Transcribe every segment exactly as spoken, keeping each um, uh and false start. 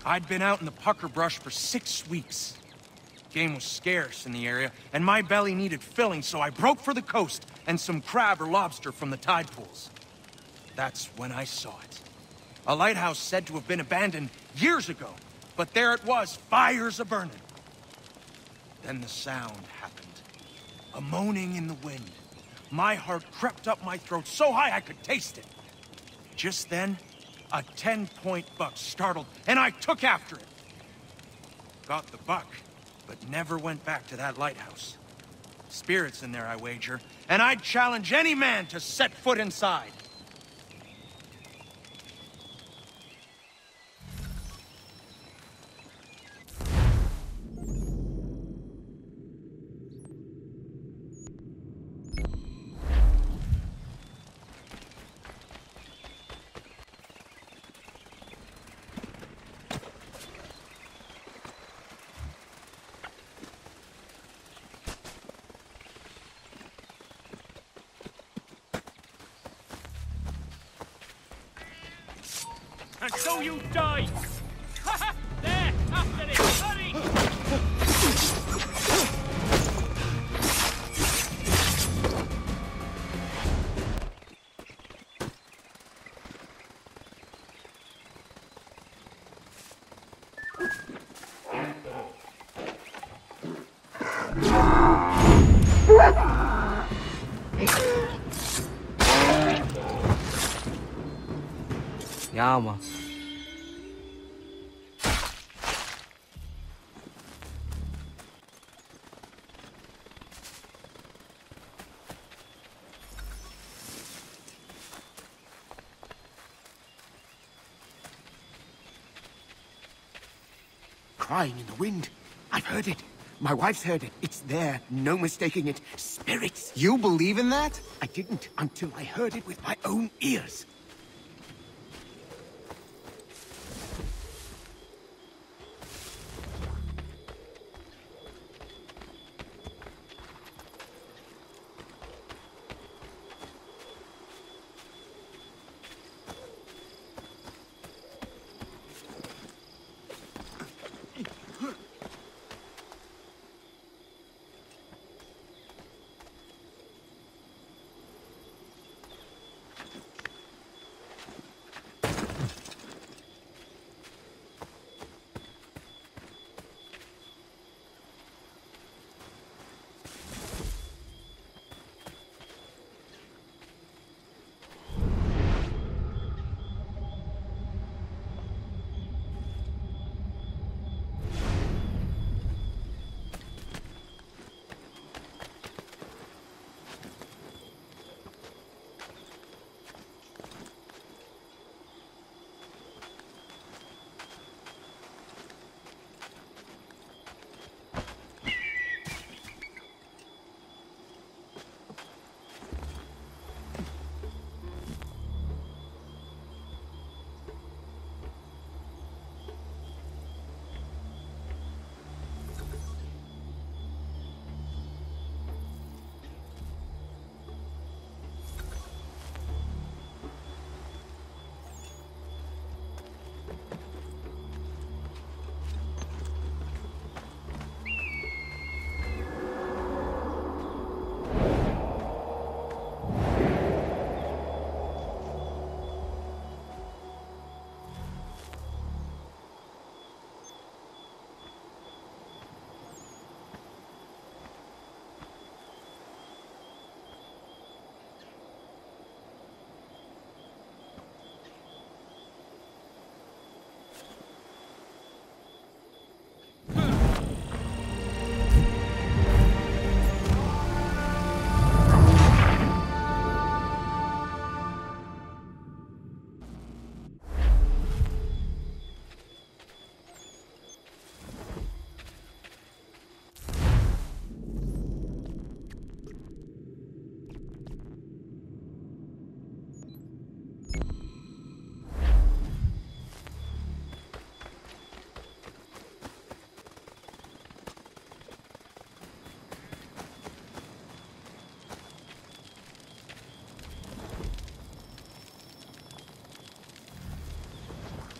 I'd been out in the pucker brush for six weeks. Game was scarce in the area, and my belly needed filling, so I broke for the coast and some crab or lobster from the tide pools. That's when I saw it. A lighthouse said to have been abandoned years ago, but there it was, fires a-burning. Then the sound happened. A moaning in the wind. My heart crept up my throat so high I could taste it. Just then, a ten-point buck startled, and I took after it. Got the buck, but never went back to that lighthouse. Spirits in there, I wager, and I'd challenge any man to set foot inside. And so you die! Ha ha! There! After it! Hurry! Ja, man. Crying in the wind. I've heard it. My wife's heard it. It's there. No mistaking it. Spirits. You believe in that? I didn't until I heard it with my own ears.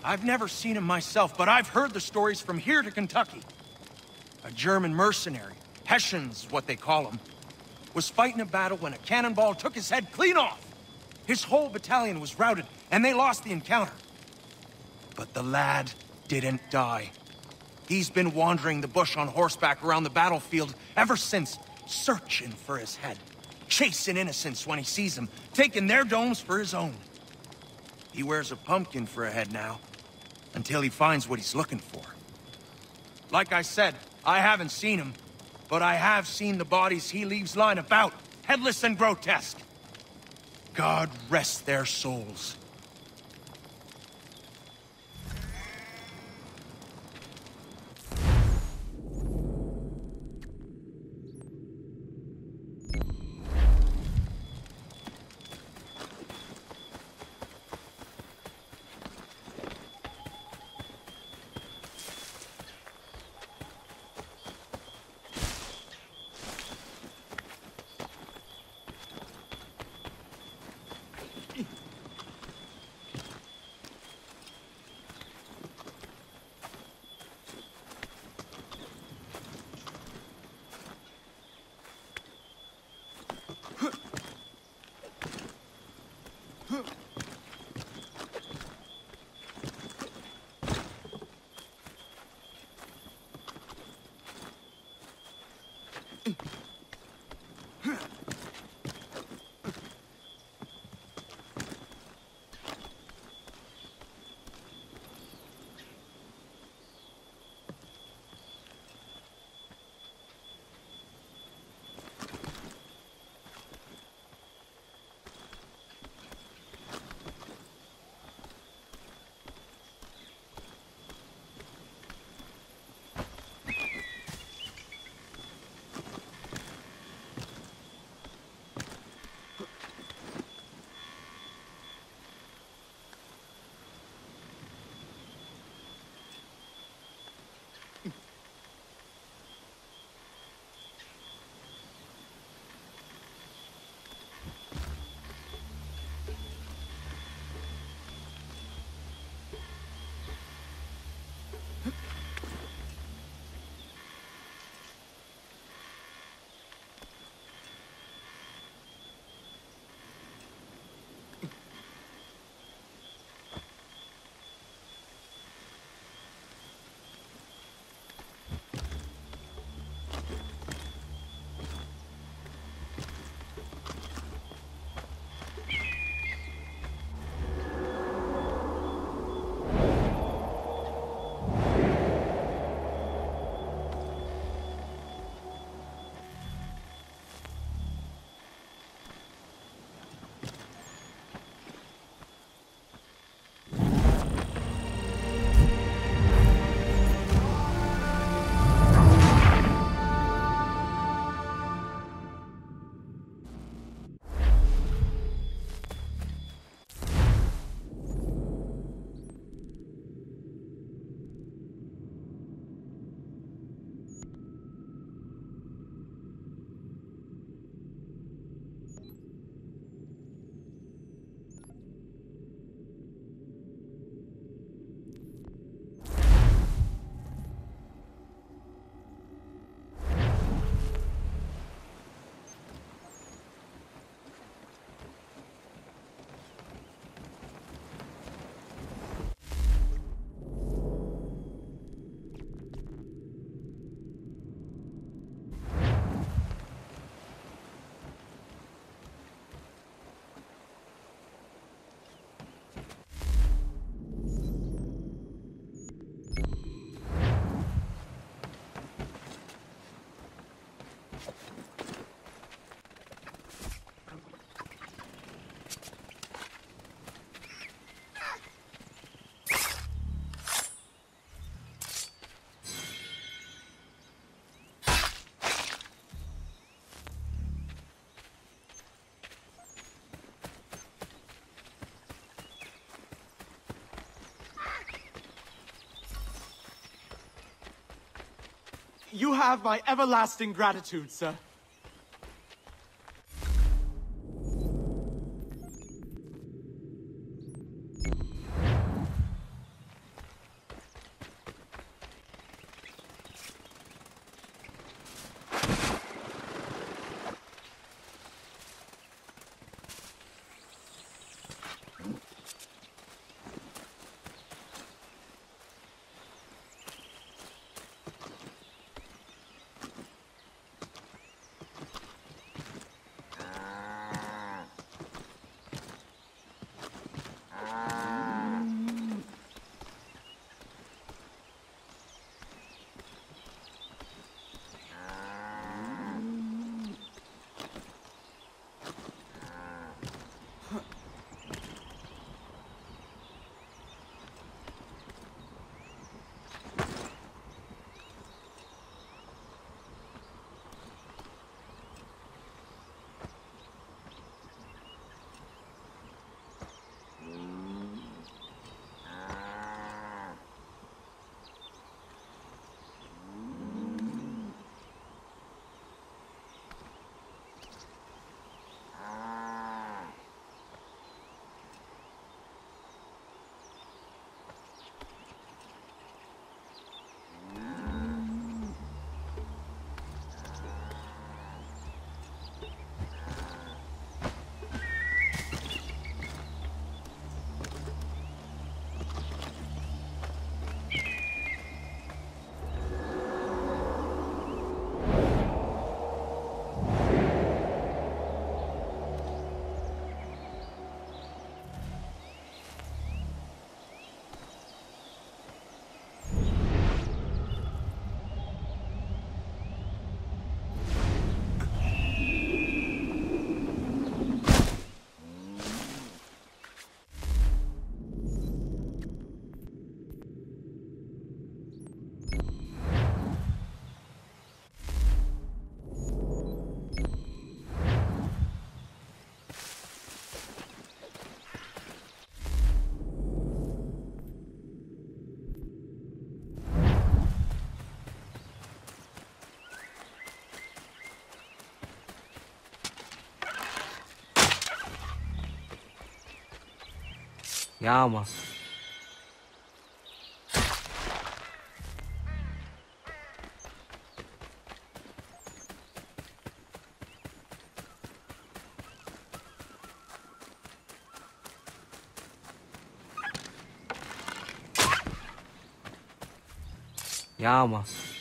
I've never seen him myself, but I've heard the stories from here to Kentucky. A German mercenary, Hessians what they call him, was fighting a battle when a cannonball took his head clean off. His whole battalion was routed, and they lost the encounter. But the lad didn't die. He's been wandering the bush on horseback around the battlefield ever since, searching for his head, chasing innocents when he sees them, taking their domes for his own. He wears a pumpkin for a head now, until he finds what he's looking for. Like I said, I haven't seen him, but I have seen the bodies he leaves lying about, headless and grotesque. God rest their souls. You have my everlasting gratitude, sir. ஏமா ஏமா